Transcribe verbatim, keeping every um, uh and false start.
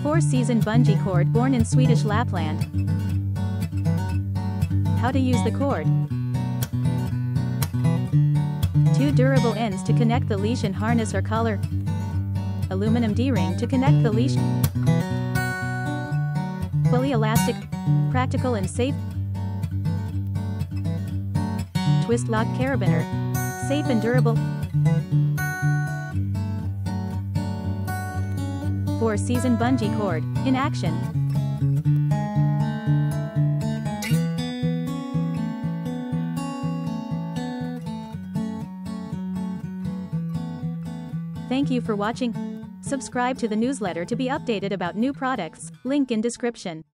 four-season bungee cord born in Swedish Lapland. How to use the cord. Two durable ends to connect the leash and harness or collar. Aluminum D-ring to connect the leash. Fully elastic, practical and safe. Twist lock carabiner. Safe and durable. Four-season bungee cord, in action. Thank you for watching. Subscribe to the newsletter to be updated about new products, link in description.